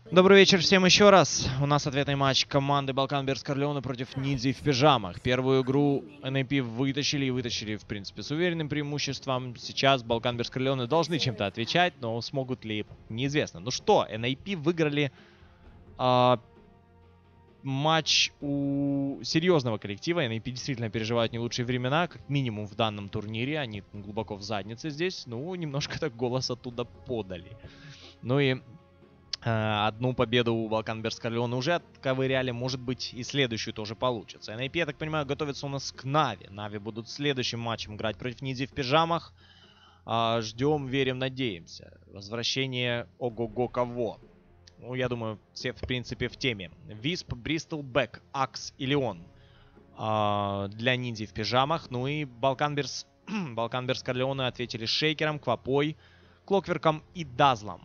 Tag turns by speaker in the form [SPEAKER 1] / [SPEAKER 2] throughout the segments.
[SPEAKER 1] Добрый вечер всем еще раз. У нас ответный матч команды Балкан Берс Корлеоне против Ниндзя в пижамах. Первую игру NAP вытащили и вытащили, в принципе, с уверенным преимуществом. Сейчас Балкан Берс Корлеоне должны чем-то отвечать, но смогут ли, неизвестно. Ну что, NAP выиграли матч у серьезного коллектива. NAP действительно переживают не лучшие времена, как минимум в данном турнире. Они глубоко в заднице здесь. Ну, немножко так голос оттуда подали. Ну и одну победу у Балкан Берс Корлеоне уже отковыряли, может быть, и следующую тоже получится. NAP, я так понимаю, готовится у нас к Нави. Нави будут следующим матчем играть против Ниндзя в пижамах. Ждем, верим, надеемся. Возвращение ого-го кого. Ну, я думаю, все, в принципе, в теме. Висп, Бристол, Бэк, Акс и Леон для Ниндзя в пижамах. Ну и Балкан Берс Корлеоне ответили Шейкером, Квапой, Клокверком и Дазлом.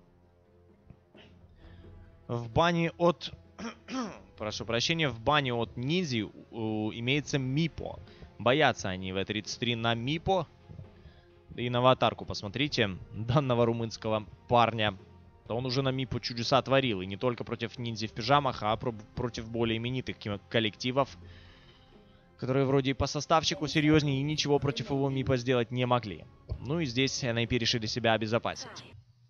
[SPEAKER 1] В бане от... Прошу прощения, в бане от Ниндзи имеется Мипо. Боятся они в E33 на Мипо. И на аватарку посмотрите данного румынского парня. Да он уже на Мипо чудеса творил. И не только против Ниндзя в пижамах, а против более именитых коллективов, которые вроде и по составчику серьезнее и ничего против его Мипо сделать не могли. Ну и здесь NAP решили себя обезопасить.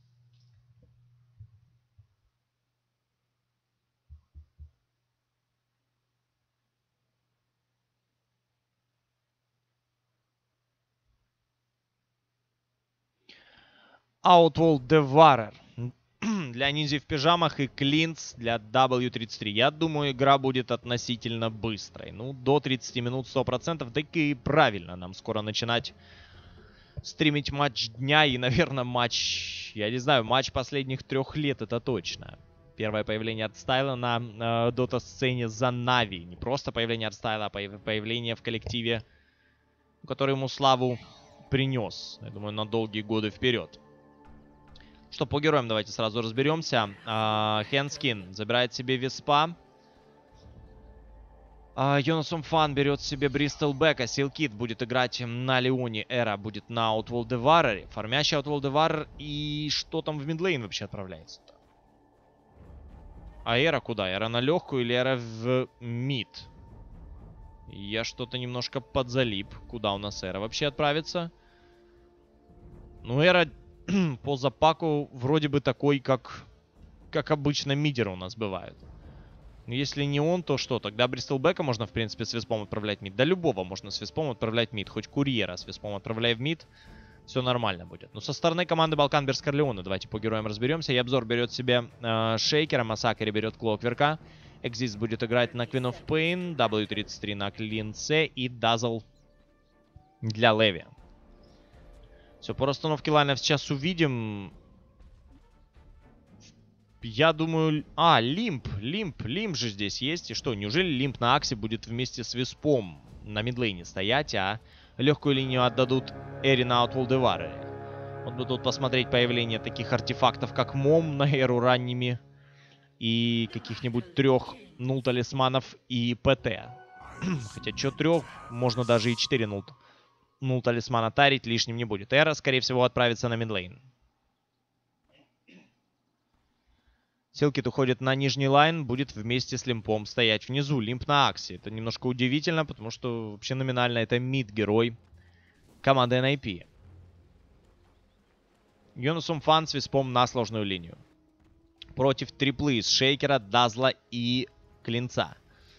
[SPEAKER 1] Outworld Devourer для Ниндзя в пижамах и Клинц для W33. Я думаю, игра будет относительно быстрой. Ну, до 30 минут 100%. Так и правильно нам скоро начинать стримить матч дня и, наверное, матч... Я не знаю, матч последних 3 лет, это точно. Первое появление артстайла на дота-сцене за Нави. Не просто появление артстайла, а появление в коллективе, который ему славу принес. Я думаю, на долгие годы вперед. Что, по героям давайте сразу разберемся. Хенскин забирает себе Виспа. Йонасом Фан берет себе Бристол Бека. Силкит будет играть на Леоне. Эра будет на Outworld Devourer. Фармящий Outworld Devourer. И что там в мидлейн вообще отправляется-то? А Эра куда? Эра на легкую или Эра в мид? Я что-то немножко подзалип. Куда у нас Эра вообще отправится? Ну, Эра... по запаку вроде бы такой, как обычно мидеры у нас бывают. Но если не он, то что? Тогда Бристолбека можно, в принципе, с виспом отправлять мид. Да любого можно с виспом отправлять мид. Хоть курьера с виспом отправляй в мид. Все нормально будет. Но со стороны команды Балкан Берс Корлеоне давайте по героям разберемся. Ябзор берет себе Шейкера, Массакери берет Клокверка. Экзист будет играть на Queen of Pain, W33 на Клинце и Дазл для Леви. Все, по расстановке лайнов сейчас увидим. Я думаю... Лимп же здесь есть. И что, неужели Лимп на Аксе будет вместе с Виспом на мидлейне стоять, а легкую линию отдадут Эри на Outworld Devourer? Вот бы тут посмотреть появление таких артефактов, как Мом на Эру ранними. И каких-нибудь 3 нул-талисманов и ПТ. Хотя, что 3? Можно даже и 4 нул-талисмана тарить, лишним не будет. Эра, скорее всего, отправится на мидлейн. Силкит уходит на нижний лайн, будет вместе с Лимпом стоять внизу. Лимп на Аксе. Это немножко удивительно, потому что вообще номинально это мид-герой команды NAP. Йонасум Фан с Виспом на сложную линию. Против триплы из Шейкера, Дазла и Клинца.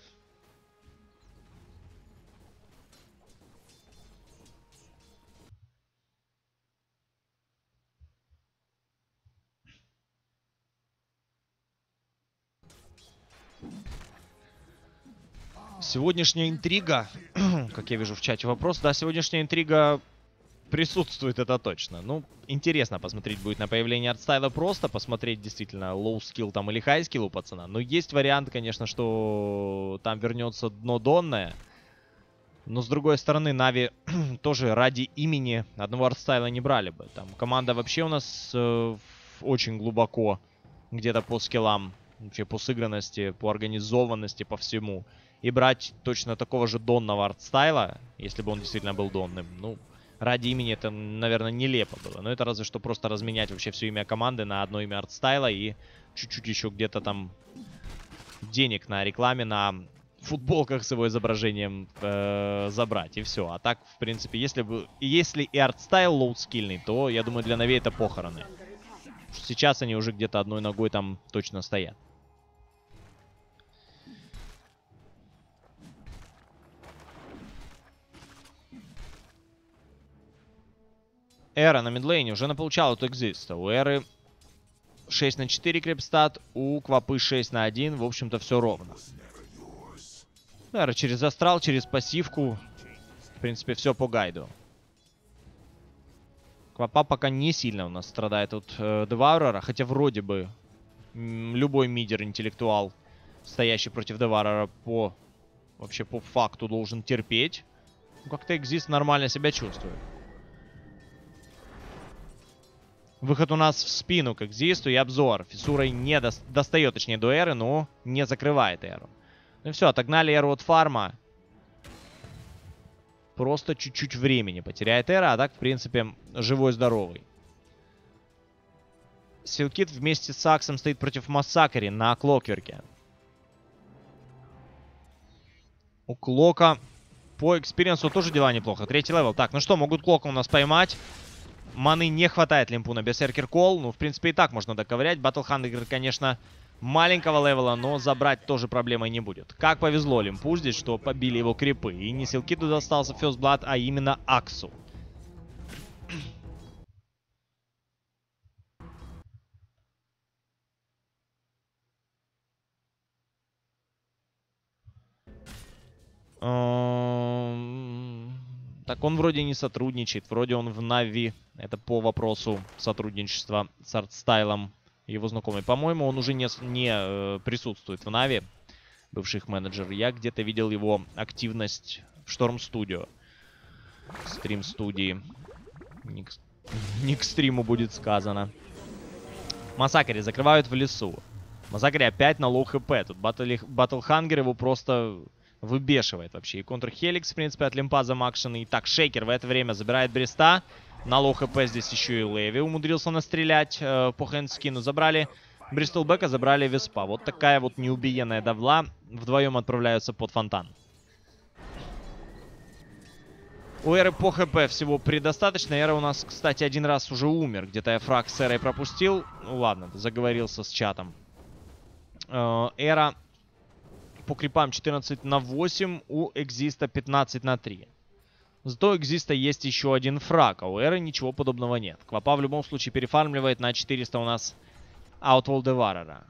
[SPEAKER 1] Сегодняшняя интрига, как я вижу в чате вопрос, да, сегодняшняя интрига присутствует, это точно. Ну, интересно посмотреть будет на появление артстайла просто, посмотреть действительно лоу скилл там или хай скилл у пацана. Но есть вариант, конечно, что там вернется дно донное. Но с другой стороны, Нави тоже ради имени одного артстайла не брали бы. Там команда вообще у нас очень глубоко где-то по скиллам, вообще по сыгранности, по организованности, по всему. И брать точно такого же донного артстайла, если бы он действительно был донным, ну, ради имени это, наверное, нелепо было. Но это разве что просто разменять вообще все имя команды на одно имя артстайла и чуть-чуть еще где-то там денег на рекламе, на футболках с его изображением забрать, и все. А так, в принципе, если и артстайл лоудскильный, то, я думаю, для Нави это похороны. Сейчас они уже где-то одной ногой там точно стоят. Эра на мидлейне уже наполучала от Экзиста. У Эры 6 на 4 крипстат, у Квапы 6 на 1. В общем-то, все ровно. Эра через астрал, через пассивку. В принципе, все по гайду. Квапа пока не сильно у нас страдает от Деваурера. Хотя вроде бы любой мидер-интеллектуал, стоящий против Деваурера, вообще по факту должен терпеть. Ну, как-то Экзист нормально себя чувствует. Выход у нас в спину к Экзисту и обзор. Фиссурой не достает, точнее, до Эры, но не закрывает Эру. Ну и все, отогнали Эру от фарма. Просто чуть-чуть времени потеряет Эра, а так, в принципе, живой-здоровый. Силкит вместе с Аксом стоит против Массакери на Клокверке. У Клока по экспириенсу тоже дела неплохо. 3-й левел. Так, ну что, могут Клока у нас поймать. Маны не хватает Лимпу на Берсеркер Кол. Ну, в принципе, и так можно доковырять. Батлхандер, конечно, маленького левела, но забрать тоже проблемой не будет. Как повезло Лимпу здесь, что побили его крипы. И не Силкиду достался First Blood, а именно Аксу. Так, он вроде не сотрудничает. Вроде он в Нави. Это по вопросу сотрудничества с артстайлом его знакомый. По-моему, он уже не присутствует в Нави. Бывший их менеджер. Я где-то видел его активность в Шторм Студио. Стрим-студии. Не к стриму будет сказано. Массакери закрывают в лесу. Массакери опять на лоу хп. Тут Батлхангер его просто выбешивает вообще. И контрхеликс, в принципе, от Лимпа замакшенный. Так, Шейкер в это время забирает Бреста. На лоу хп здесь еще и Леви умудрился настрелять по хэндскину. Забрали Бристлбека, забрали Веспа. Вот такая вот неубиенная давла. Вдвоем отправляются под фонтан. У Эры по хп всего предостаточно. Эра у нас, кстати, один раз уже умер. Где-то я фраг с Эрой пропустил. Ну ладно, заговорился с чатом. Эра по крипам 14 на 8. У Экзиста 15 на 3. Зато у Экзиста есть еще один фраг. А у Эры ничего подобного нет. Квапа в любом случае перефармливает. На 400 у нас Outwall Devourer.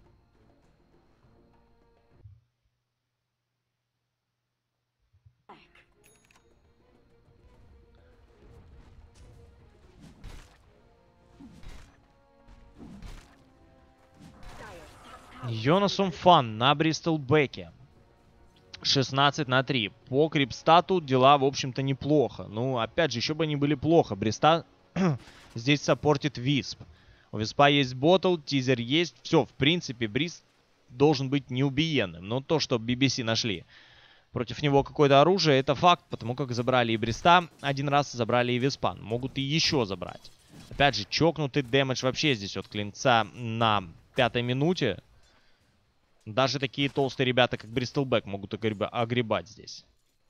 [SPEAKER 1] Йонас Умфан на Бристлбеке. 16 на 3. По крипстату дела, в общем-то, неплохо. Ну, опять же, еще бы они были плохо. Бриста здесь саппортит Висп. У Виспа есть ботл, тизер есть. Все, в принципе, Брист должен быть неубиенным. Но то, что BBC нашли против него какое-то оружие, это факт. Потому как забрали и Бриста один раз, забрали и Виспа. Могут и еще забрать. Опять же, чокнутый дэмэдж вообще здесь от Клинца на 5-й минуте. Даже такие толстые ребята, как Бристлбек, могут огребать здесь.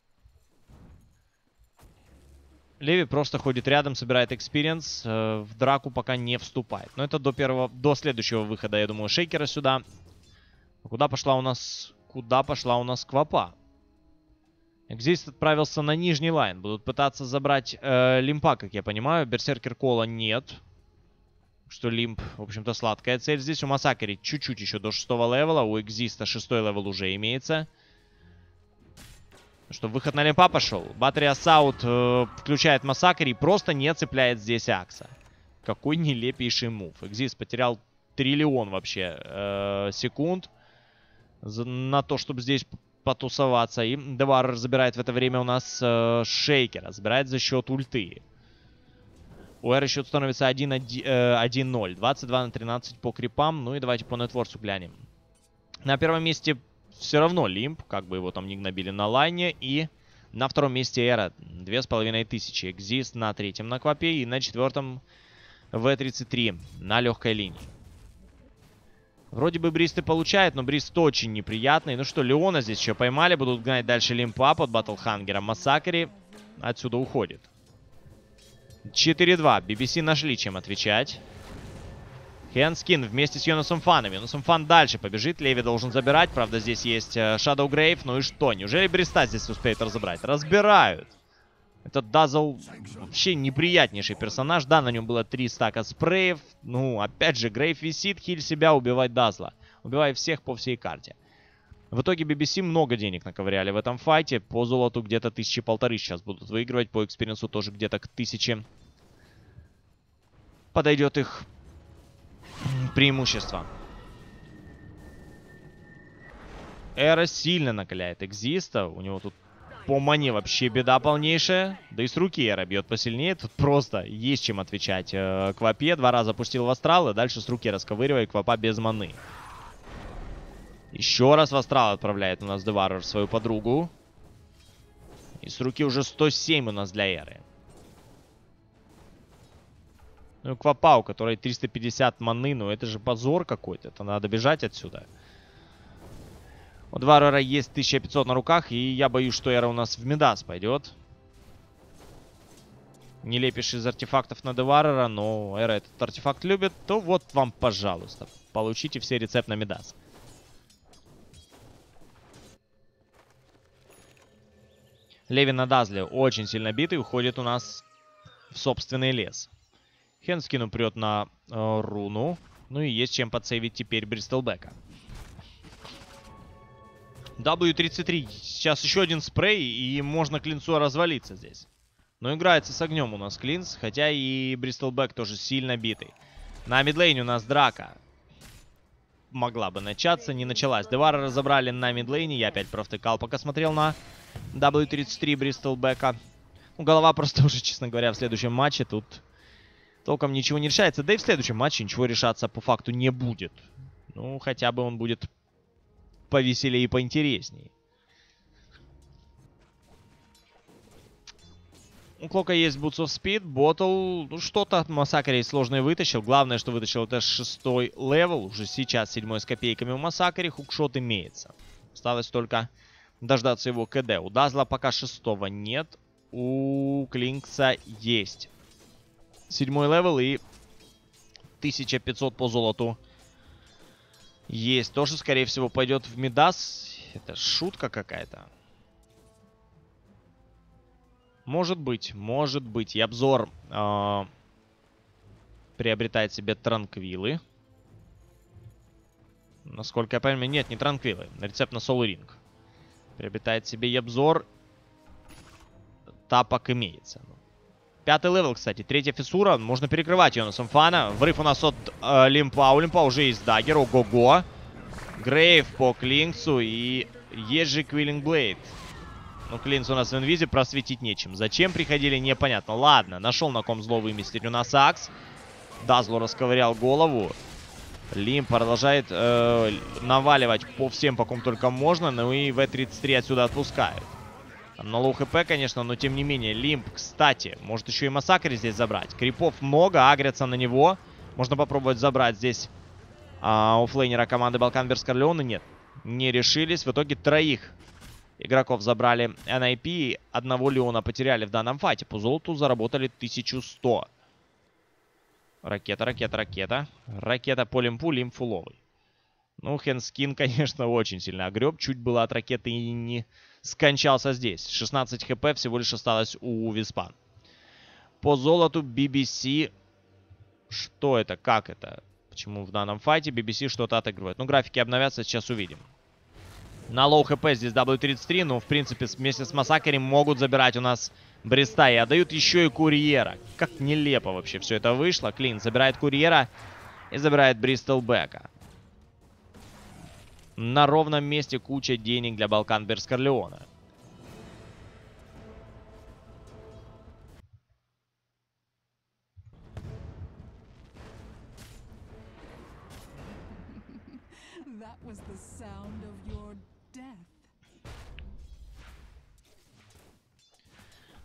[SPEAKER 1] Леви просто ходит рядом, собирает экспириенс. В драку пока не вступает. Но это до следующего выхода, я думаю, Шейкера сюда. Куда пошла у нас Квапа? Экзист отправился на нижний лайн. Будут пытаться забрать Лимпа, как я понимаю. Берсеркер Кола нет. Что Лимп, в общем-то, сладкая цель. Здесь у Массакери чуть-чуть еще до 6-го левела. У Экзиста 6-й левел уже имеется. Что, выход на Лимпа пошел. Батарея Саут включает Массакери и просто не цепляет здесь Акса. Какой нелепейший мув. Экзист потерял триллион вообще секунд на то, чтобы здесь потусоваться. И Деварер забирает в это время у нас Шейкера. Забирает за счет ульты. У Эры счет становится 1-0. 22 на 13 по крипам. Ну и давайте по нетворсу глянем. На первом месте все равно Лимп. Как бы его там не гнобили на лайне. И На втором месте Эра 2500. Экзист на третьем на Квапе и на четвертом В-33 на легкой линии. Вроде бы Брист и получает, но Брист очень неприятный. Ну что, Леона здесь еще поймали. Будут гнать дальше Лимпа под Батлхангером. Массакри отсюда уходит. 4-2. BBC нашли чем отвечать. Хенскин вместе с Йонасом Фаном. Йонасом Фан дальше побежит. Леви должен забирать. Правда, здесь есть Shadow Grave. Ну и что? Неужели Бриста здесь успеют разобрать? Разбирают. Этот Дазл вообще неприятнейший персонаж. Да, на нем было 3 стака спреев. Ну, опять же, Грейв висит, хиль себя, убивать Дазла. Убивай всех по всей карте. В итоге BBC много денег наковыряли в этом файте. По золоту где-то 1500 сейчас будут выигрывать. По экспириенсу тоже где-то к 1000 подойдет их преимущество. Эра сильно накаляет Экзиста. У него тут по мане вообще беда полнейшая. Да и с руки Эра бьет посильнее. Тут просто есть чем отвечать Квапе. 2 раза пустил в астрал и дальше с руки расковыривает Квапа без маны. Еще раз в астрал отправляет у нас Деварер свою подругу. И с руки уже 107 у нас для Эры. Ну и Квапа, у которой 350 маны. Ну это же позор какой-то. Это надо бежать отсюда. У Деварера есть 1500 на руках. И я боюсь, что Эра у нас в Мидас пойдет. Не лепишь из артефактов на Деварера, но Эра этот артефакт любит. То вот вам, пожалуйста. Получите все рецепт на Мидас. Леви на Дазле очень сильно битый. Уходит у нас в собственный лес. Хенскину прет на руну. Ну и есть чем подсейвить теперь Бристлбека. W33. Сейчас еще один спрей, и можно Клинцу развалиться здесь. Но играется с огнем у нас Клинс, хотя и Бристлбек тоже сильно битый. На мидлейне у нас драка. Могла бы начаться, не началась. Девара разобрали на мидлейне. Я опять провтыкал, пока смотрел на W33 Бристлбека. Ну, голова просто уже, честно говоря, в следующем матче тут толком ничего не решается. Да и в следующем матче ничего решаться по факту не будет. Ну, хотя бы он будет повеселее и поинтереснее. У Клока есть Boots of Speed, Ботл. Ну, что-то от Массакри сложное вытащил. Главное, что вытащил, это 6-й левел. Уже сейчас 7-й с копейками у Массакри. Хукшот имеется. Осталось только дождаться его КД. У Дазла пока 6-го нет. У Клинкса есть 7-й левел и 1500 по золоту есть. Тоже, скорее всего, пойдет в Мидас. Это шутка какая-то. Может быть, может быть. И обзор приобретает себе транквилы. Насколько я понимаю, нет, не транквилы. Рецепт на Soul Ring. Приобретает себе и обзор. Тапок имеется. 5-й левел, кстати. 3-я фиссура. Можно перекрывать Йонасом Фана. Врыв у нас от Лимпа. У Лимпа уже есть даггер. Ого-го. Грейв по Клинксу. И есть же Квиллинг Блейд. Ну, Клинс у нас в инвизе, просветить нечем. Зачем приходили, непонятно. Ладно, нашел на ком зло выместить у нас Акс. Дазлу расковырял голову. Лимп продолжает наваливать по всем, по ком только можно. Ну и В-33 отсюда отпускают. На лоу хп, конечно, но тем не менее. Лимп, кстати, может еще и Массакри здесь забрать. Крипов много, агрятся на него. Можно попробовать забрать здесь у флейнера команды Балкан Берскарлеона. Нет, не решились. В итоге 3 игроков забрали NIP. 1 Леона потеряли в данном файте. По золоту заработали 1100. Ракета, ракета, ракета. Ракета по Лимпу, Лимп фуловый. Ну, Хенскин, конечно, очень сильно огреб. Чуть было от ракеты и не скончался здесь. 16 хп всего лишь осталось у Виспа. По золоту BBC. Что это? Как это? Почему в данном файте BBC что-то отыгрывает? Ну, графики обновятся, сейчас увидим. На лоу хп здесь W33, но, в принципе, вместе с Массакри могут забирать у нас Бриста. И отдают еще и Курьера. Как нелепо вообще все это вышло. Клин забирает Курьера и забирает Бристлбека. На ровном месте куча денег для Балкан Берскарлеона.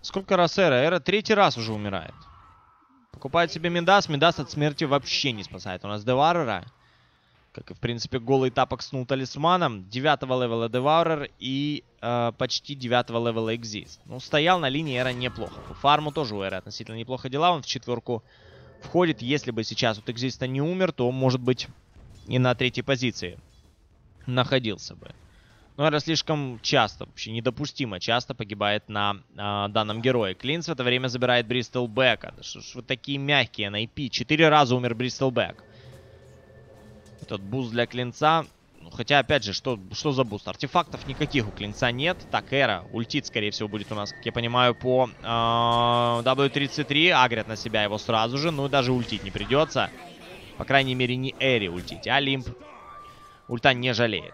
[SPEAKER 1] Сколько раз Эра? Эра третий раз уже умирает. Покупает себе Мидас. Мидас от смерти вообще не спасает. У нас Деварера. Как и, в принципе, голый тапок с талисманом. 9-го левела Деварер и почти 9-го левела Экзист. Ну, стоял на линии Эра неплохо. По фарму тоже у Эры относительно неплохо дела. Он в четверку входит. Если бы сейчас вот Экзиста не умер, то, может быть, и на третьей позиции находился бы. Но Эра слишком часто, вообще недопустимо часто погибает на данном герое. Клинс в это время забирает Бристлбека. Да что ж вы такие мягкие на IP. 4 раза умер Бристлбек. Этот буст для Клинца. Ну, хотя, опять же, что за буст? Артефактов никаких у Клинца нет. Так, Эра. Ультит, скорее всего, будет у нас, как я понимаю, по W33. Агрят на себя его сразу же. Ну, и даже ультить не придется. По крайней мере, не Эри ультить. А Лимп ульта не жалеет.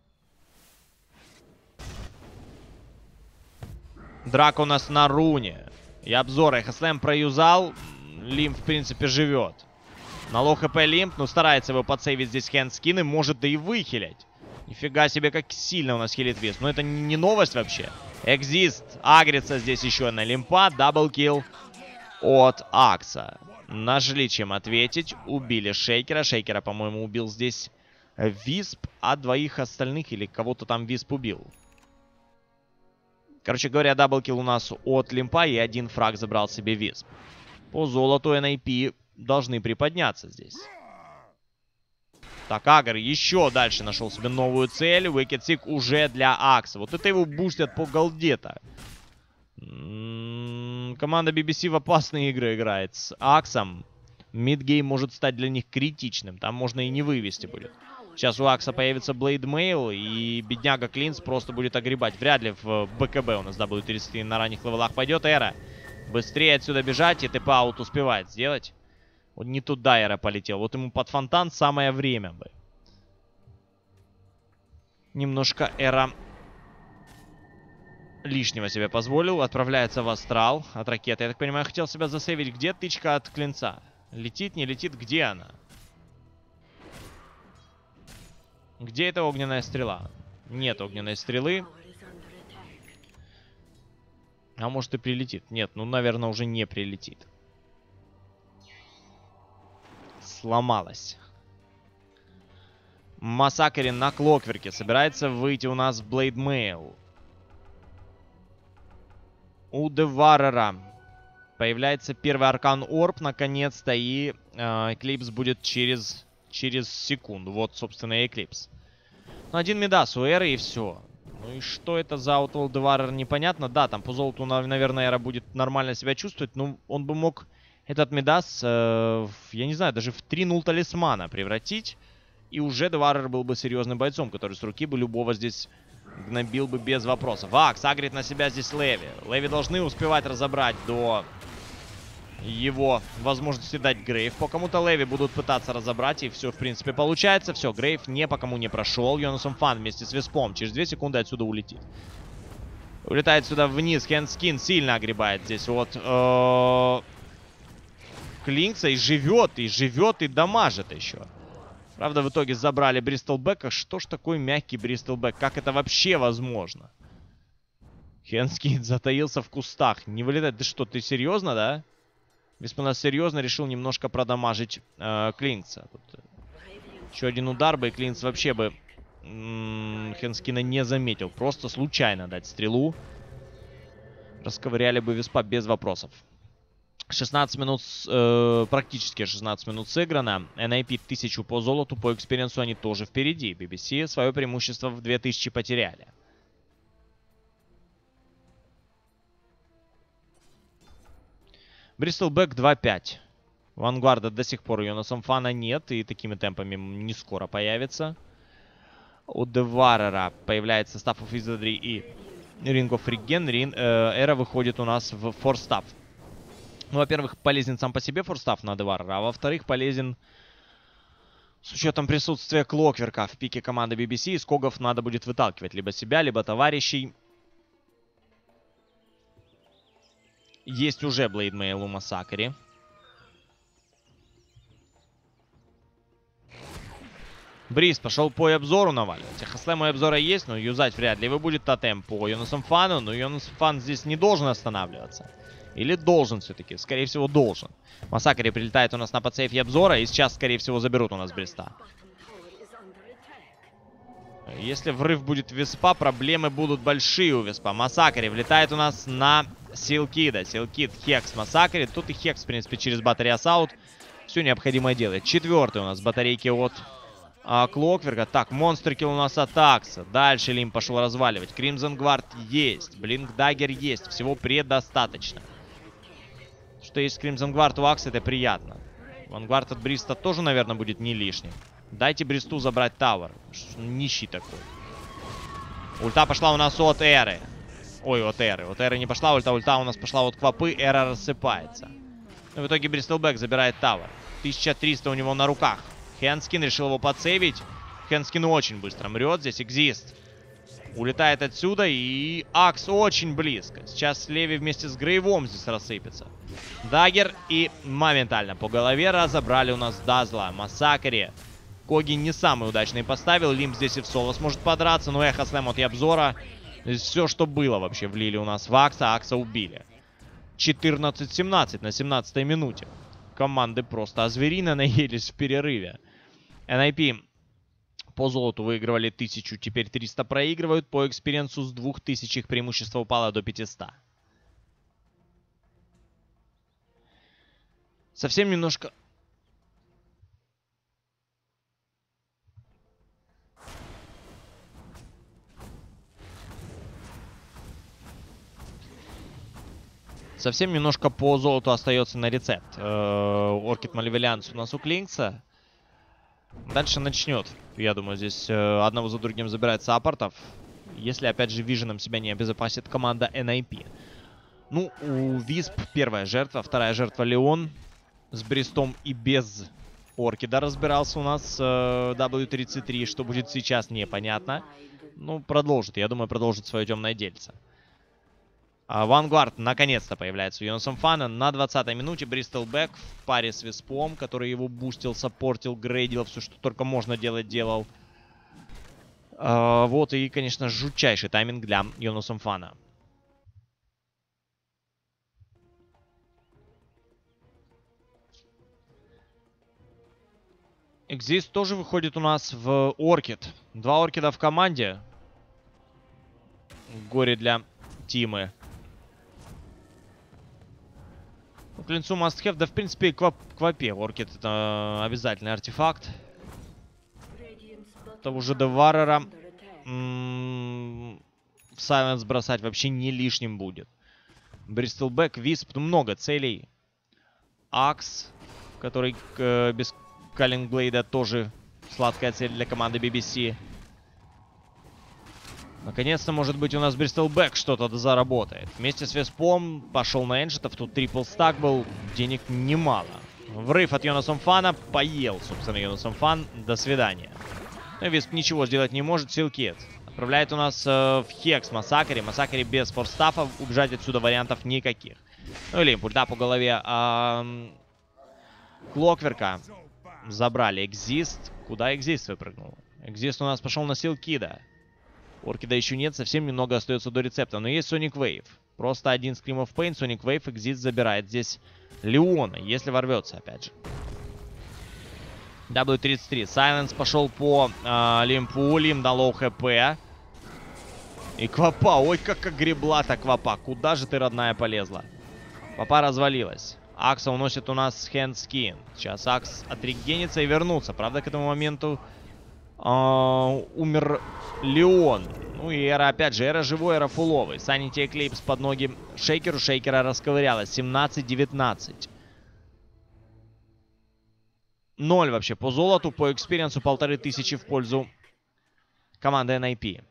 [SPEAKER 1] Драка у нас на руне. И обзор ХСМ проюзал. Лимп, в принципе, живет. На лоу хп Лимп, но старается его подсейвить здесь хендскин и может да и выхилять. Нифига себе, как сильно у нас хилит Виз. Но это не новость вообще. Экзист агрится здесь еще на Лимпа. Даблкил от Акса. Нашли чем ответить. Убили Шейкера. Шейкера, по-моему, убил здесь Висп. А двоих остальных или кого-то там Висп убил. Короче говоря, даблкил у нас от Лимпа. И один фраг забрал себе Висп. По золоту NIP должны приподняться здесь. Так, Агр еще дальше нашел себе новую цель. Wicked Sick уже для Акса. Вот это его бустят по голде-то. Команда BBC в опасные игры играет с Аксом. Мидгейм может стать для них критичным. Там можно и не вывести будет. Сейчас у Акса появится Blade Mail, и бедняга Клинс просто будет огребать. Вряд ли в БКБ у нас W33 на ранних левелах пойдет. Эра. Быстрее отсюда бежать, и тэп-аут успевает сделать. Вот не туда Эра полетел. Вот ему под фонтан самое время бы. Немножко Эра лишнего себе позволил. Отправляется в астрал от ракеты. Я так понимаю, хотел себя засейвить. Где тычка от Клинца? Летит, не летит? Где она? Где эта огненная стрела? Нет огненной стрелы. А может и прилетит? Нет, ну, наверное, уже не прилетит. Сломалась. Массакре на Клокверке. Собирается выйти у нас Blade Mail. У Деварера появляется первый Аркан Орб наконец-то. И Эклипс будет через секунду. Вот, собственно, Эклипс. Ну, один Мидас у Эры и все. Ну и что это за Outworld Devourer, непонятно. Да, там по золоту, наверное, Эра будет нормально себя чувствовать. Но он бы мог этот Мидас, я не знаю, даже в 3-0 талисмана превратить. И уже Деварер был бы серьезным бойцом, который с руки бы любого здесь гнобил бы без вопросов. Акс агрит на себя здесь Леви. Леви должны успевать разобрать до его возможности дать Грейв. По кому-то Леви будут пытаться разобрать, и все, в принципе, получается. Все, Грейв не по кому не прошел. Йонасом Фан вместе с Виспом через 2 секунды отсюда улетит. Улетает сюда вниз. Хендскин сильно огребает здесь вот Клинкса и живет, и дамажит еще. Правда, в итоге забрали Бристлбека. Что ж такой мягкий Бристлбек? Как это вообще возможно? Хендскин затаился в кустах. Не вылетает. Да что, ты серьезно, да? Виспонас серьезно решил немножко продамажить Клинкса. Еще один удар бы, и Клинкс вообще бы Хендскина не заметил. Просто случайно дать стрелу. Расковыряли бы Виспа без вопросов. 16 минут, практически 16 минут сыграно. NIP 1000 по золоту, по экспириенсу они тоже впереди. BBC свое преимущество в 2000 потеряли. Бристлбек 2-5. Вангварда до сих пор Йонасом Фана нет, и такими темпами не скоро появится. У Деварера появляется Staff of Wizardry и Ring of Regen. Эра выходит у нас в форстав. Ну, во-первых, полезен сам по себе форстав на Деварера, а во-вторых, полезен с учетом присутствия Клокверка в пике команды BBC. Из когов надо будет выталкивать либо себя, либо товарищей. Есть уже Blade Mail у Массакри. Бриз пошел по обзору наваливать. Хаслем у обзора есть, но юзать вряд ли его будет тотем по Йонасом Фану. Но Йонас Фан здесь не должен останавливаться. Или должен все-таки? Скорее всего, должен. Массакри прилетает у нас на подсейф обзора. И сейчас, скорее всего, заберут у нас Бриста. Если врыв будет Веспа, проблемы будут большие у Веспа. Массакри влетает у нас на Силкида. Силкид, Хекс, Массакри. Тут и Хекс, в принципе, через батарея Саут. Все необходимое делает. Четвертый у нас батарейки от Клокверка. Так, монстр-килл у нас от Акса. Дальше Лим пошел разваливать. Кримзон Гвард есть. Блинк Даггер есть. Всего предостаточно. Что есть Кримзон Гвард у Акса, это приятно. Вангвард от Бриста тоже, наверное, будет не лишним. Дайте Бристу забрать Тавер. Нищий такой. Ульта пошла у нас от Эры. Ой, от Эры. От Эры не пошла ульта. Ульта у нас пошла от Квапы. Эра рассыпается. Но в итоге Бристлбэк забирает Тавер. 1300 у него на руках. Хэнскин решил его подсейвить. Хэнскин очень быстро мрет. Здесь Экзист улетает отсюда. И Акс очень близко. Сейчас Леви вместе с Грейвом здесь рассыпется. Даггер. И моментально по голове разобрали у нас Дазла. Массакри. Коги не самый удачный поставил. Лимп здесь и в соло сможет подраться. Но Эхо Слэм от обзора. Здесь все, что было вообще, влили у нас в Акса. Акса убили. 14-17 на 17-й минуте. Команды просто озверино наелись в перерыве. NIP по золоту выигрывали 1000, теперь 300 проигрывают. По экспириенсу с 2000 их преимущество упало до 500. Совсем немножко... Совсем немножко по золоту остается на рецепт. Оркид Маливелианс у нас у Клинкса. Дальше начнет. Я думаю, здесь одного за другим забирает саппортов. Если, опять же, Виженом себя не обезопасит команда NIP. Ну, у Висп первая жертва. Вторая жертва Леон. С Бристом и без Оркида разбирался у нас W33. Что будет сейчас, непонятно. Ну, продолжит. Я думаю, продолжит свое темное дельце. Вангвард наконец-то появляется у Йонасом Фана на 20-й минуте. Бристлбэк в паре с Виспом, который его бустил, саппортил, грейдил, все, что только можно делать, делал. Вот и, конечно, жутчайший тайминг для Йонасом Фана. Экзист тоже выходит у нас в Оркид. 2 Оркида в команде. Горе для Тимы. Клинцу must have, да в принципе и Квапе. Оркид это обязательный артефакт. Того же Деварера в Сайленс бросать вообще не лишним будет. Бристлбэк, Висп, много целей. Акс, который без Каллинглейда тоже сладкая цель для команды BBC. Наконец-то, может быть, у нас Бристлбэк что-то заработает. Вместе с Веспом пошел на эншетов. Тут трипл стак был. Денег немало. Врыв от Йонасом Фана. Поел, собственно, Йонасом Фан. До свидания. Но Весп ничего сделать не может. Силкид отправляет у нас в Хекс Массакри. Массакри без форстафа. Убежать отсюда вариантов никаких. Ну или пульта по голове. Клокверка забрали. Экзист. Куда Экзист выпрыгнул? Экзист у нас пошел на Силкида. Оркида еще нет, совсем немного остается до рецепта. Но есть Sonic Wave. Просто один Scream of Pain. Sonic Wave, Exit забирает здесь Леона, если ворвется, опять же. W33. Silence пошел по Лимпу. Лим на лоу хп. И Квапа. Ой, как огребла-то Квапа. Куда же ты, родная, полезла? Квапа развалилась. Акса уносит у нас Хэнскин. Сейчас Акс отрегенится и вернутся. Правда, к этому моменту умер Леон. Ну и Эра, опять же, Эра живой, Эра фуловый. Санити Эклейпс под ноги Шейкеру. Шейкера расковырялась. 17-19. 0 вообще по золоту, по экспириенсу 1500 в пользу команды NIP.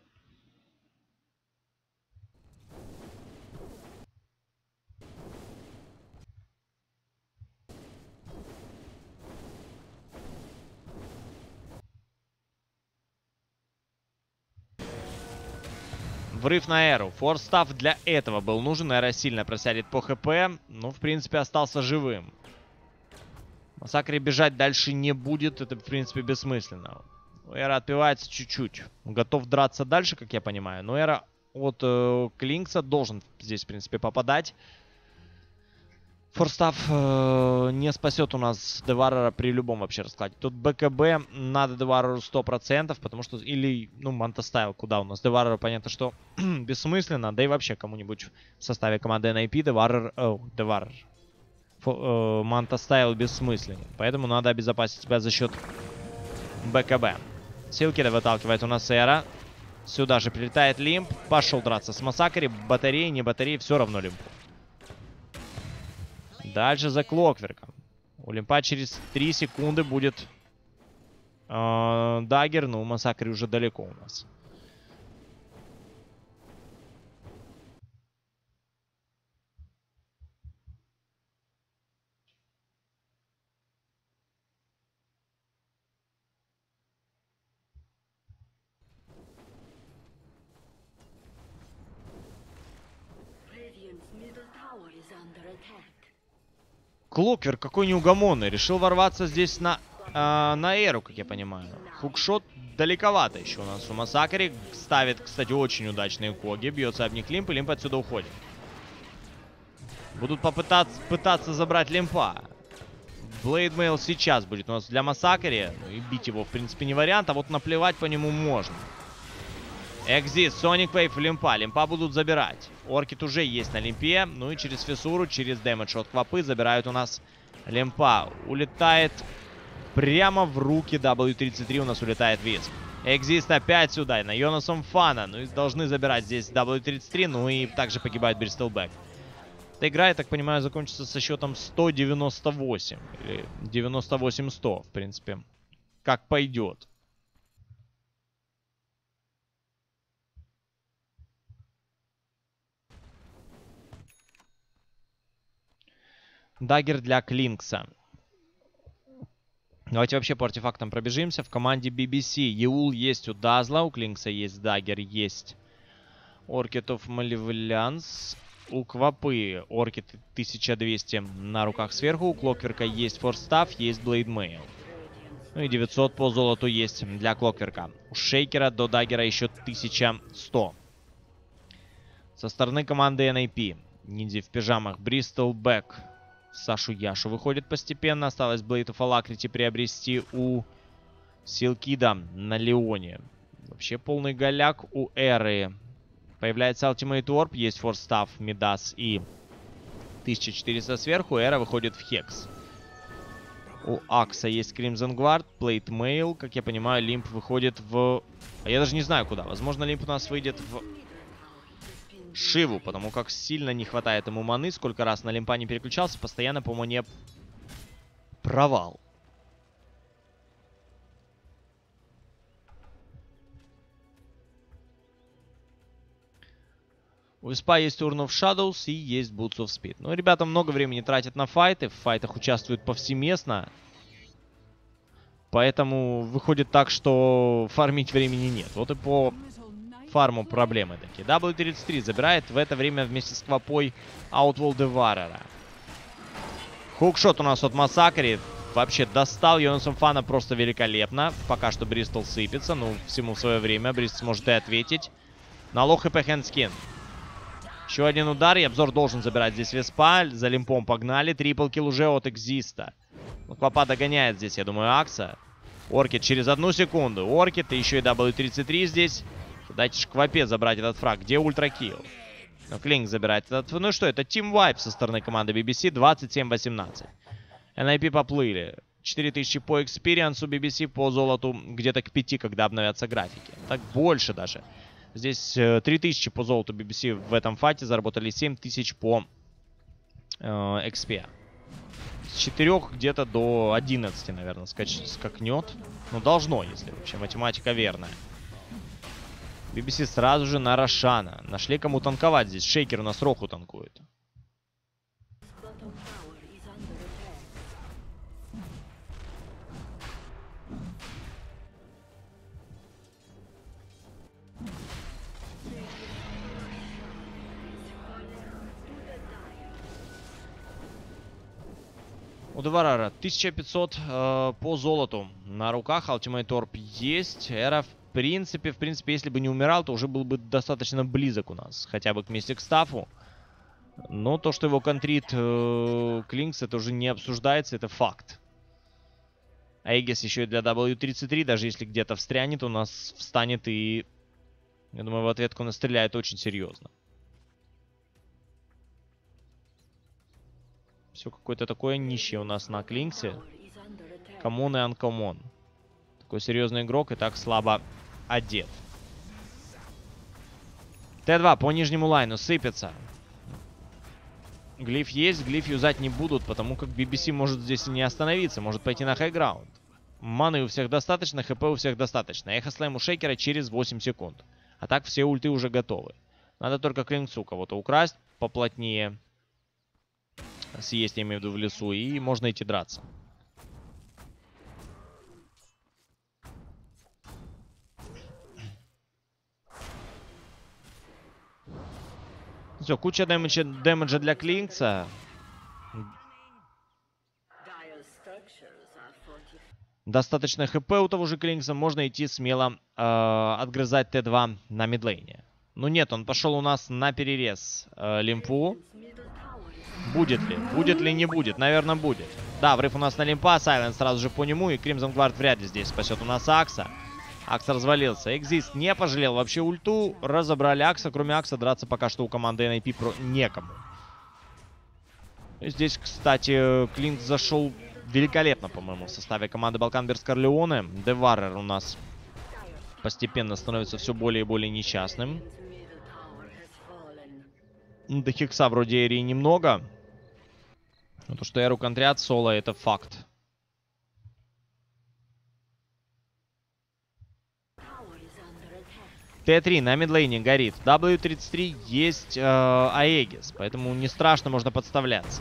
[SPEAKER 1] Врыв на Эру. Форстав для этого был нужен. Эра сильно просядет по хп. Ну, в принципе, остался живым. Массакри бежать дальше не будет. Это, в принципе, бессмысленно. Эра отпивается чуть-чуть. Готов драться дальше, как я понимаю. Но Эра от Клинкса должен здесь, в принципе, попадать. Форстав не спасет у нас Деварора при любом вообще раскладе. Тут БКБ надо Деварору 100%, потому что... Или, ну, Мантастайл куда у нас? Деварор, понятно, что бессмысленно. Да и вообще кому-нибудь в составе команды NIP Деварор. Мантастайл бессмысленен. Поэтому надо обезопасить себя за счет БКБ. Силкида выталкивает у нас Эра. Сюда же прилетает Лимп. Пошел драться с Массакри. Батареи, не батареи, все равно Лимпу. Дальше за Клокверком. У Лимпа через 3 секунды будет даггер. Но у Массакри уже далеко у нас. Клокверк какой неугомонный. Решил ворваться здесь на Эру, как я понимаю. Хукшот далековато еще у нас у Массакри. Ставит, кстати, очень удачные коги. Бьется об них Лимп, и Лимп отсюда уходит. Будут пытаться забрать Лимпа. Блейдмейл сейчас будет у нас для Массакри. Ну и бить его, в принципе, не вариант. А вот наплевать по нему можно. Экзит, Соник Вейв, Лимпа. Лимпа будут забирать. Оркид уже есть на Лимпе. Ну и через фиссуру, через дэмэдж от Квапы забирают у нас Лимпа. Улетает прямо в руки W33. У нас улетает Висп. Экзист опять сюда. На Йонасом Фана. Ну и должны забирать здесь W33. Ну и также погибает Бристлбэк. Эта игра, я так понимаю, закончится со счетом 198. Или 98-100, в принципе. Как пойдет. Даггер для Клинкса. Давайте вообще по артефактам пробежимся. В команде BBC Еул есть у Дазла, у Клинкса есть Даггер, есть Orchid of Malevolence. У Квапы Оркид 1200 на руках сверху. У Клокверка есть Форстав, есть Блейдмейл. Ну и 900 по золоту есть для Клокверка. У Шейкера до Даггера еще 1100. Со стороны команды NIP. Ниндзя в пижамах. Бристлбэк. Сашу Яшу выходит постепенно. Осталось Blade of Alacrity приобрести у Силкида на Леоне. Вообще полный голяк у Эры. Появляется Ultimate Orb. Есть Форстав, Мидас и 1400 сверху. Эра выходит в Хекс. У Акса есть Crimson Guard, Plate Mail. Как я понимаю, Лимп выходит в... А я даже не знаю куда. Возможно, Лимп у нас выйдет в Шиву, потому как сильно не хватает ему маны. Сколько раз на Лимпа не переключался, постоянно по мане провал. У Испа есть Urn of Shadows и есть Boots of Speed. Ну, ребята много времени тратят на файты. В файтах участвуют повсеместно. Поэтому выходит так, что фармить времени нет. Вот и по фарму проблемы такие. W33 забирает в это время вместе с Квапой Outworld Devourer. Хукшот у нас от Массакри. Вообще достал Йонасом Фана просто великолепно. Пока что Бристол сыпется. Ну, всему в свое время. Бристол сможет и ответить. На лох и Хэндскин. Еще один удар. И обзор должен забирать здесь Веспа. За Лимпом погнали. Трипл килл уже от Экзиста. Ну, Квапа догоняет здесь, я думаю, Акса. Оркид через 1 секунду. Оркид и еще и W33 здесь. Дайте же Квапе забрать этот фраг. Где ультракилл? Ну, Клинк забирает этот. Ну что, это Team Wipe со стороны команды BBC. 27-18. NIP поплыли. 4000 по экспириенсу BBC, по золоту где-то к 5, когда обновятся графики. Так больше даже. Здесь 3000 по золоту BBC в этом файте. Заработали 7000 по XP. С 4 где-то до 11, наверное, скакнет. Ну, должно, если вообще математика верная. BBC сразу же на Рошана. Нашли кому танковать здесь. Шейкер у нас Роху танкует. У Деварара 1500 по золоту на руках. Ultimate Orb есть. Эра, в принципе, если бы не умирал, то уже был бы достаточно близок у нас. Хотя бы к Мистик Стафу. Но то, что его контрит Клинкс, это уже не обсуждается, это факт. Aegis еще и для W33, даже если где-то встрянет, у нас встанет и, я думаю, в ответку настреляет очень серьезно. Все какое-то такое нищее у нас на Клинксе. Коммон и анкомон. Такой серьезный игрок и так слабо одет. Т2 по нижнему лайну сыпется. Глиф есть, глиф юзать не будут, потому как BBC может здесь и не остановиться, может пойти на хайграунд. Маны у всех достаточно, хп у всех достаточно. Эхо слайм у Шейкера через 8 секунд. А так все ульты уже готовы. Надо только Клинксу кого-то украсть поплотнее. Съесть, я имею в виду, в лесу, и можно идти драться. Все, куча дэмэджа для Клинкса. Достаточно хп у того же Клинкса. Можно идти смело отгрызать Т2 на мидлейне. Ну нет, он пошел у нас на перерез лимпу. Будет ли? Будет ли, не будет? Наверное, будет. Да, врыв у нас на лимпа. Сайленс сразу же по нему. И Кримзон Гвард вряд ли здесь спасет у нас Акса. Акс развалился. Экзист не пожалел вообще ульту. Разобрали Акса. Кроме Акса драться пока что у команды NIP некому. Здесь, кстати, Клинк зашел великолепно, по-моему, в составе команды Балканберг Корлеоне. Деварер у нас постепенно становится все более и более несчастным. До Хикса вроде Эрии немного. Но то, что Эру контрят соло, это факт. Т3 на мидлейне горит. W33 есть Aegis, поэтому не страшно, можно подставляться.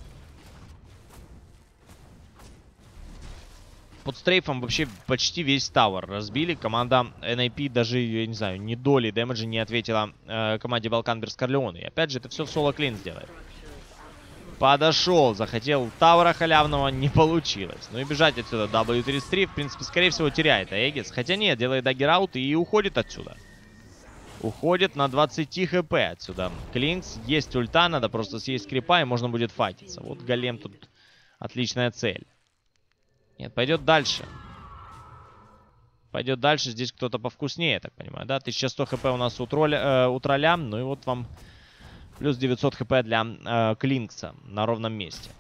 [SPEAKER 1] Под стрейфом вообще почти весь тавер разбили. Команда NIP даже, я не знаю, ни доли дэмэджа не ответила команде Балканберг Корлеоне. И опять же, это все соло Клин сделает. Подошел, захотел тавера халявного, не получилось. Ну и бежать отсюда W33, в принципе, скорее всего, теряет Aegis. Хотя нет, делает даггер-аут и уходит отсюда. Уходит на 20 хп отсюда. Клинкс, есть ульта, надо просто съесть крипа и можно будет файтиться. Вот голем тут отличная цель. Нет, пойдет дальше. Пойдет дальше, здесь кто-то повкуснее, я так понимаю, да? 1100 хп у нас у тролля, ну и вот вам плюс 900 хп для Клинкса на ровном месте.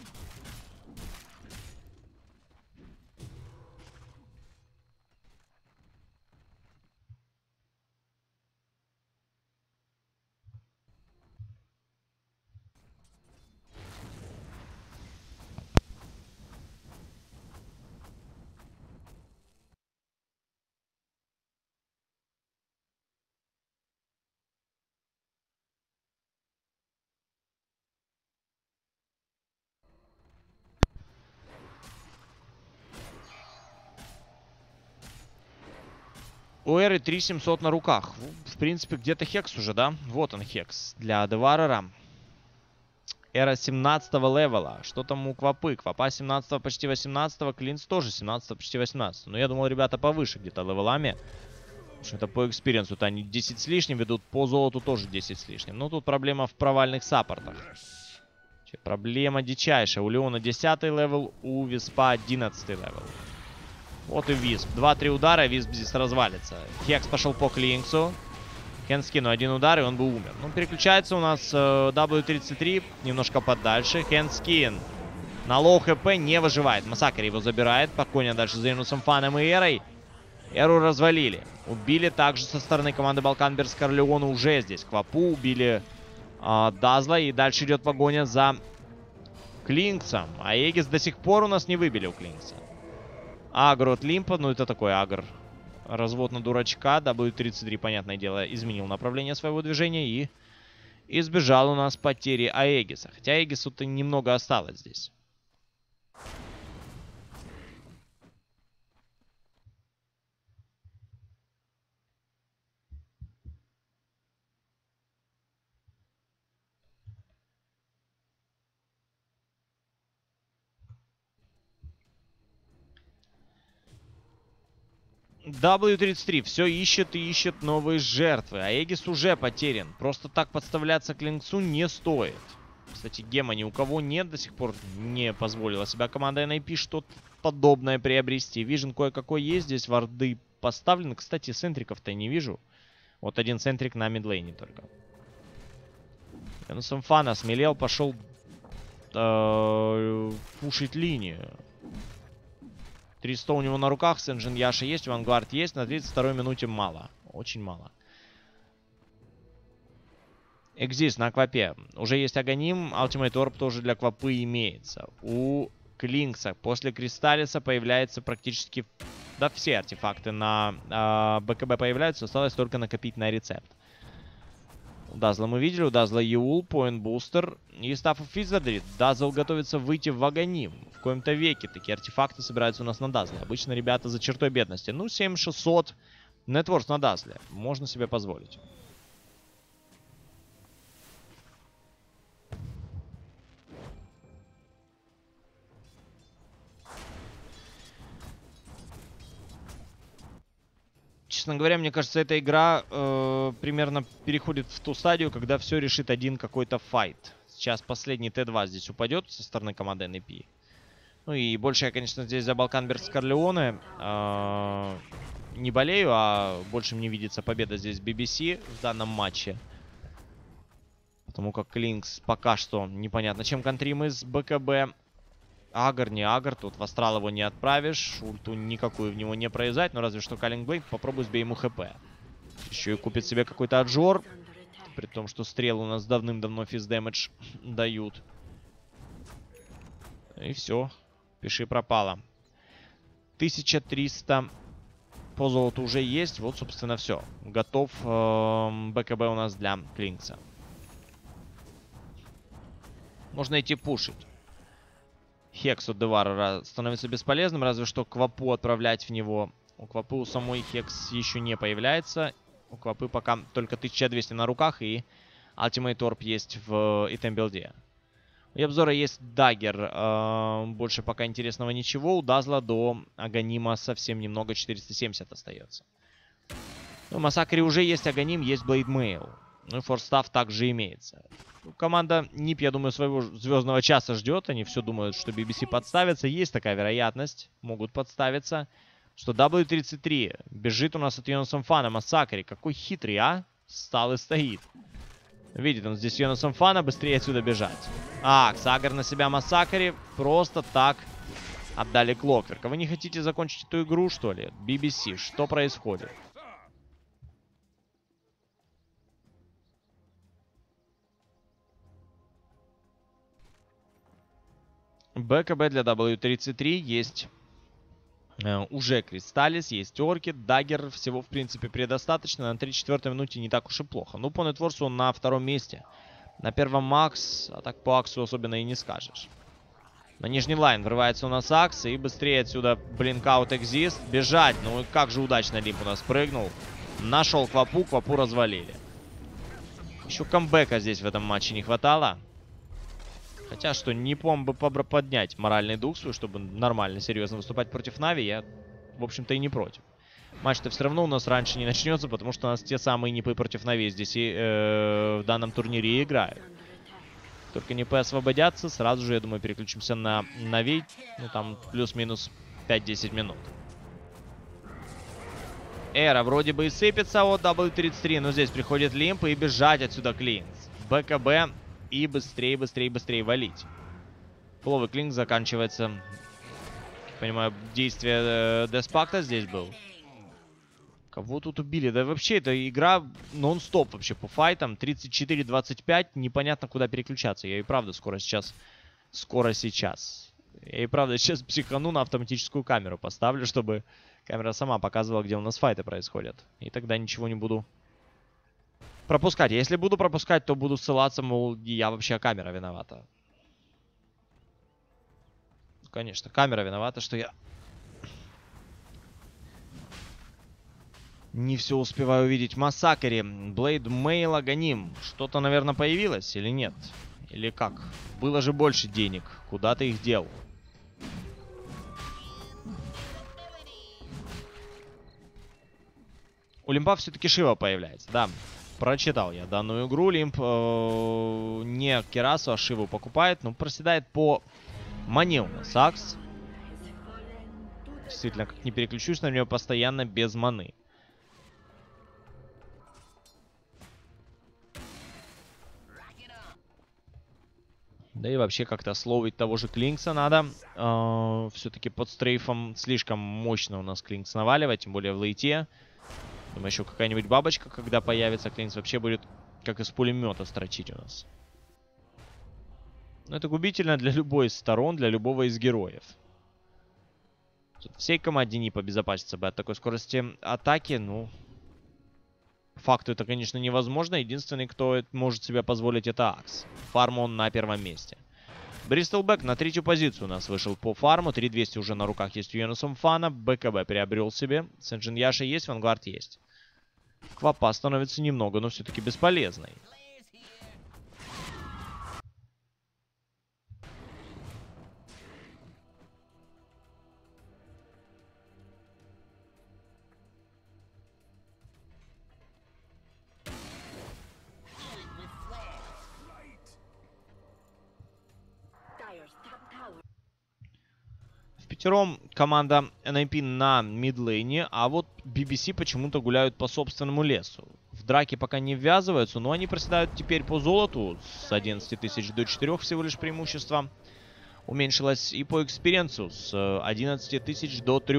[SPEAKER 1] У Эры 3700 на руках. В принципе, где-то Хекс уже, да? Вот он, Хекс для Деварера. Эра 17 левела. Что там у Квапы? Квапа 17 почти 18, Клинс тоже 17 почти 18. Но я думал, ребята повыше где-то левелами. Потому что это по экспириенсу-то они 10 с лишним ведут, по золоту тоже 10 с лишним. Но тут проблема в провальных саппортах. Проблема дичайшая. У Леона 10 левел, у Виспа 11 левел. Вот и Висп. 2-3 удара, Висп здесь развалится. Хекс пошел по Клинксу. Хенскину один удар, и он бы умер. Ну, переключается у нас W33 немножко подальше. Хенскин на лоу хп не выживает. Массакр его забирает. Покойно дальше за Инусом Фаном и Эрой. Эру развалили. Убили также со стороны команды Балканберг Корлеона уже здесь. Квапу убили Дазла. И дальше идет погоня за Клинксом. А Эгис до сих пор у нас не выбили у Клинкса. Агро от Лимпа. Ну, это такой агр. Развод на дурачка. W33, понятное дело, изменил направление своего движения и избежал у нас потери Аегиса. Хотя Аегису-то немного осталось здесь. W33 все ищет и ищет новые жертвы. Аегис уже потерян. Просто так подставляться к Линксу не стоит. Кстати, гема ни у кого нет, до сих пор не позволила себя команда NIP что-то подобное приобрести. Вижен кое-какой есть, здесь варды поставлены. Кстати, центриков-то не вижу. Вот один центрик на мидлейне только. Самфан осмелел, пошел пушить линию. 300 у него на руках, Сенджин Яша есть, Вангард есть, на 32-й минуте мало. Очень мало. Экзист на Квапе. Уже есть Аганим, Ultimate Orb тоже для Квапы имеется. У Клинкса после Кристаллиса появляется практически... Да, все артефакты на БКБ появляются, осталось только накопить на рецепт. У Дазла мы видели, у Дазла Юл, Point Booster и Staff of Wizardry. Дазл готовится выйти в Аганим. В коем-то веке такие артефакты собираются у нас на Дазле. Обычно ребята за чертой бедности. Ну, 7600 Networks на Дазле. Можно себе позволить. Честно говоря, мне кажется, эта игра примерно переходит в ту стадию, когда все решит один какой-то файт. Сейчас последний Т2 здесь упадет со стороны команды NIP. Ну и больше я, конечно, здесь за Балканберг Корлеоне не болею, а больше мне видится победа здесь BBC в данном матче. Потому как Клинкс пока что непонятно, чем контрим из БКБ. Агр, не Агр, тут в Астрал его не отправишь, ульту никакую в него не произойдет, но разве что Каллинг Блейд, попробуй сбей ему ХП. Еще и купит себе какой-то аджор, при том, что стрелы у нас давным-давно физ-дэмэдж дают. И все, пиши пропало. 1300 по золоту уже есть, вот, собственно, все. Готов БКБ у нас для Клинкса. Можно идти пушить. Хекс от Девара становится бесполезным, разве что Квапу отправлять в него. У Квапы у самой Хекс еще не появляется. У Квапы пока только 1200 на руках и Ultimate Orb есть в итем-билде. У Ябзора есть Даггер. Больше пока интересного ничего. У Дазла до Аганима совсем немного, 470 остается. У Массакри уже есть Аганим, есть Блейдмейл. Ну и Форстав также имеется. Команда НИП, я думаю, своего звездного часа ждет. Они все думают, что BBC подставится. Есть такая вероятность. Могут подставиться. Что W33 бежит у нас от Йонасамфана. Массакри. Какой хитрый, а? Стал и стоит. Видит он здесь Йонасамфана. Быстрее отсюда бежать. Сагар на себя Массакри. Просто так отдали Клокверка. Вы не хотите закончить эту игру, что ли? BBC, что происходит? БКБ для W33 есть уже Кристаллис, есть Оркид, Даггер. Всего, в принципе, предостаточно. На 34-й минуте не так уж и плохо. Ну, по нетворсу он на втором месте. На первом Макс, а так по Аксу особенно и не скажешь. На нижний лайн врывается у нас Акс. И быстрее отсюда блинкаут экзист. Бежать. Ну, как же удачно Лимп у нас прыгнул. Нашел Квапу, Квапу развалили. Еще камбэка здесь в этом матче не хватало. Хотя, что НИПом бы поднять моральный дух свой, чтобы нормально, серьезно выступать против Нави, я, в общем-то, и не против. Матч-то все равно у нас раньше не начнется, потому что у нас те самые НИПы против Нави здесь и в данном турнире и играют. Только НИПы освободятся, сразу же, я думаю, переключимся на Нави. Ну, там плюс-минус 5-10 минут. Эра вроде бы и сыпется от W33, но здесь приходит Лимп и бежать отсюда Клинкс. БКБ. И быстрее, быстрее, быстрее валить. Фуловый Клинк заканчивается. Я понимаю, действие Деспакта здесь был. Кого тут убили? Да вообще, эта игра нон-стоп вообще по файтам. 34-25. Непонятно, куда переключаться. Я и правда скоро сейчас. Я и правда сейчас психану, на автоматическую камеру поставлю, чтобы камера сама показывала, где у нас файты происходят. И тогда ничего не буду пропускать. Если буду пропускать, то буду ссылаться, мол, я вообще камера виновата. Конечно, камера виновата, что я не все успеваю увидеть. Массакри, Блейдмейл, Аганим. Что-то, наверное, появилось или нет? Или как? Было же больше денег. Куда ты их дел? У Лимпа все-таки Шива появляется, да. Прочитал я данную игру. Лимп не Керасу, а Шиву покупает. Но проседает по мане у нас Акс. Действительно, как не переключусь на нее, постоянно без маны. Да и вообще как-то словить того же Клинкса надо. Все-таки под стрейфом слишком мощно у нас Клинкс наваливает, тем более в лейте. Думаю, еще какая-нибудь бабочка, когда появится, Клинкс вообще будет как из пулемета строчить у нас. Но это губительно для любой из сторон, для любого из героев. Тут всей команде не побезопаситься бы от такой скорости атаки, ну... По факту это, конечно, невозможно. Единственный, кто может себе позволить, это Акс. Фарм он на первом месте. Бристолбэк на третью позицию у нас вышел по фарму. 3200 уже на руках есть у Йонасом Фана. БКБ приобрел себе. Сенджин Яша есть, Вангард есть. Квапа становится немного, но все-таки бесполезной. Впятером команда NIP на мидлейне, а вот BBC почему-то гуляют по собственному лесу. В драке пока не ввязываются, но они проседают теперь по золоту. С 11 тысяч до 4 всего лишь преимущество уменьшилось. И по экспириенсу с 11 тысяч до 3.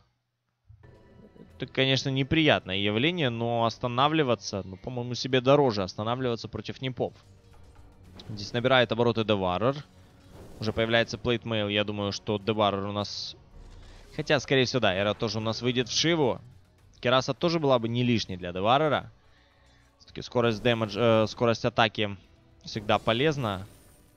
[SPEAKER 1] Это, конечно, неприятное явление, но останавливаться, ну, по-моему, себе дороже останавливаться против непов. Здесь набирает обороты Деварер. Уже появляется плейтмейл. Я думаю, что Деварер у нас... Хотя, скорее всего, да, Эра тоже у нас выйдет в Шиву. Кераса тоже была бы не лишней для Деварера. Все-таки скорость скорость атаки всегда полезна.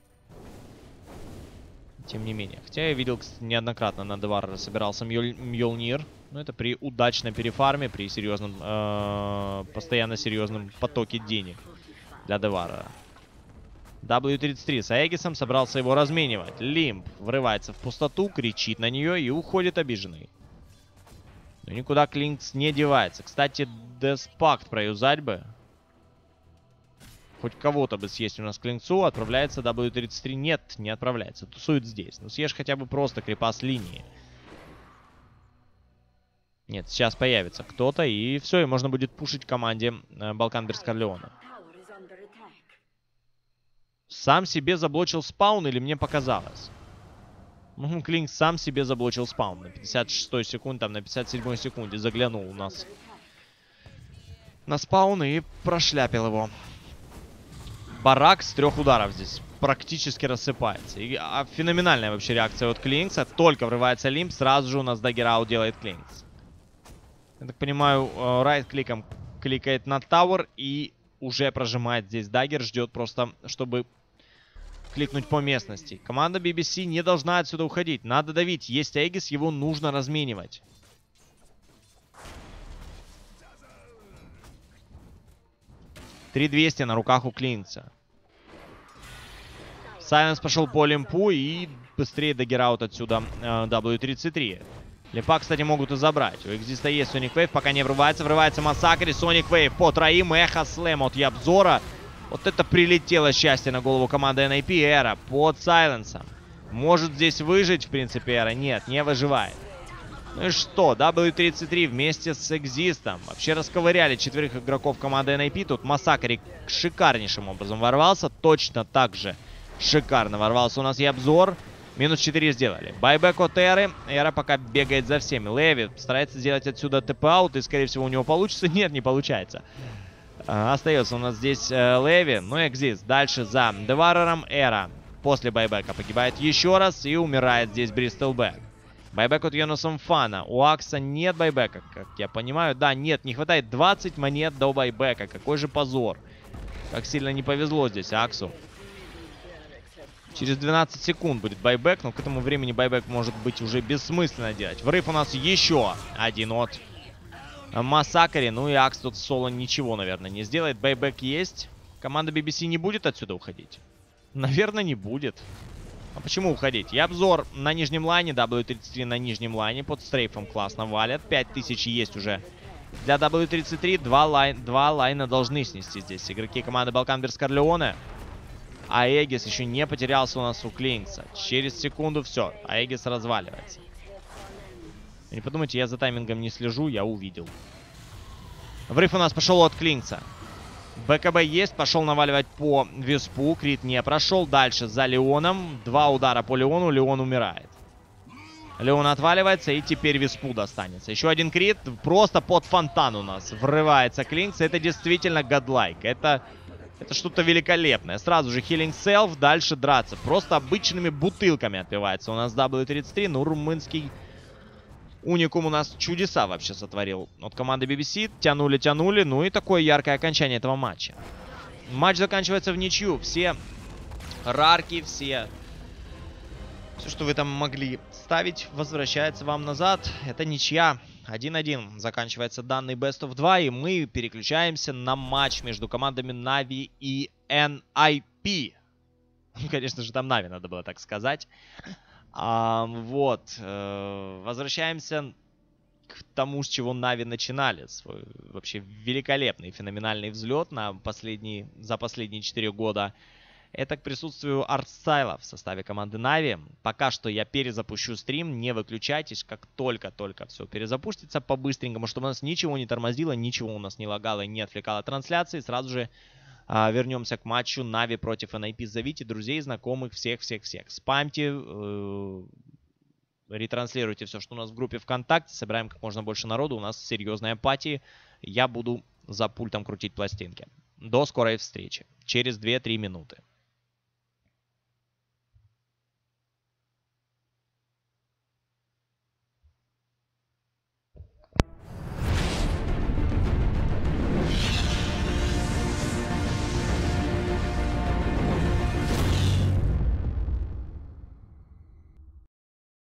[SPEAKER 1] Тем не менее. Хотя я видел, кстати, неоднократно на Деварера собирался Мьёлнир. Но это при удачной перефарме, при серьезном, постоянно серьезном потоке денег для Деварера. W33 с Аегисом собрался его разменивать. Лимп врывается в пустоту, кричит на нее и уходит обиженный. Но никуда Клинкс не девается. Кстати, Деспакт проюзать бы. Хоть кого-то бы съесть у нас Клинксу. Отправляется W33. Нет, не отправляется. Тусует здесь. Ну съешь хотя бы просто крипа с линии. Нет, сейчас появится кто-то. И все, и можно будет пушить команде Балкан Берскарлеона. Сам себе заблочил спаун или мне показалось? Ну, Клинкс сам себе заблочил спаун. На 56-й секунде, там на 57-й секунде заглянул у нас на спаун и прошляпил его. Барак с 3 ударов здесь практически рассыпается. И, феноменальная вообще реакция от Клинкса. Только врывается Лимп, сразу же у нас даггер-аут делает Клинкс. Я так понимаю, райт-кликом кликает на Тауэр и уже прожимает здесь даггер. Ждет просто, чтобы кликнуть по местности. Команда BBC не должна отсюда уходить. Надо давить. Есть Аегис, его нужно разменивать. $3200 на руках у Клинкса. Сайленс пошел по Лимпу и быстрее даггер-аут отсюда W33. Лимпа, кстати, могут и забрать. У Экзиста есть Соник Вейв, пока не врывается. Врывается Массакр и Соник Вейв по троим. Эхо Слэм от Ябзора. Вот это прилетело счастье на голову команды NIP. Эра под Сайленсом. Может здесь выжить, в принципе, Эра? Нет, не выживает. Ну и что? W33 вместе с Экзистом вообще расковыряли 4 игроков команды NIP. Тут Массакр шикарнейшим образом ворвался. Точно так же шикарно ворвался у нас Ябзор. Минус 4 сделали. Байбек от Эры. Эра пока бегает за всеми. Леви старается сделать отсюда ТП-аут. И, скорее всего, у него получится. Нет, не получается. Остается у нас здесь Леви. Ну, Экзист. Дальше за Деварером Эра. После байбека погибает еще раз. И умирает здесь Бристолбэк. Байбек от Йонасом Фана. У Акса нет байбека, как я понимаю. Да, нет, не хватает 20 монет до байбека. Какой же позор. Как сильно не повезло здесь Аксу. Через 12 секунд будет байбек, но к этому времени байбек может быть уже бессмысленно делать. Врыв у нас еще один от Массакри. Ну и Акс тут соло ничего, наверное, не сделает. Байбек есть. Команда BBC не будет отсюда уходить? Наверное, не будет. А почему уходить? И обзор на нижнем лайне. W33 на нижнем лайне. Под стрейфом классно валят. 5000 есть уже Для W33 два лайна должны снести здесь игроки команды Балкан Корлеоне. Аегис еще не потерялся у нас у Клинкса. Через секунду все, Аегис разваливается. Не подумайте, я за таймингом не слежу, я увидел. Врыв у нас пошел от Клинкса. БКБ есть, пошел наваливать по Веспу. Крит не прошел. Дальше за Леоном. 2 удара по Леону, Леон умирает. Леон отваливается, и теперь Веспу достанется. Еще один крит, просто под фонтан у нас врывается Клинкс. Это действительно годлайк. Это что-то великолепное. Сразу же Healing Self, дальше драться. Просто обычными бутылками отбивается у нас W33. Ну, румынский уникум у нас чудеса вообще сотворил. От команды BBC тянули. Ну и такое яркое окончание этого матча. Матч заканчивается в ничью. Все рарки, все, что вы там могли ставить, возвращается вам назад. Это ничья. 1-1 заканчивается данный Best of 2. И мы переключаемся на матч между командами Na'Vi и NIP. Конечно же, там Na'Vi надо было так сказать. Возвращаемся к тому, с чего Na'Vi начинали. Свой вообще великолепный, феноменальный взлет за последние 4 года. Это к присутствию артстайла в составе команды Na'Vi. Пока что я перезапущу стрим, не выключайтесь, как только все перезапустится по-быстренькому, чтобы у нас ничего не тормозило, ничего у нас не лагало, не отвлекало трансляции. Сразу же вернемся к матчу Na'Vi против NIP. Зовите друзей, знакомых, всех. Спамьте, ретранслируйте все, что у нас в группе ВКонтакте. Собираем как можно больше народу. У нас серьезная пати. Я буду за пультом крутить пластинки. До скорой встречи. Через 2-3 минуты.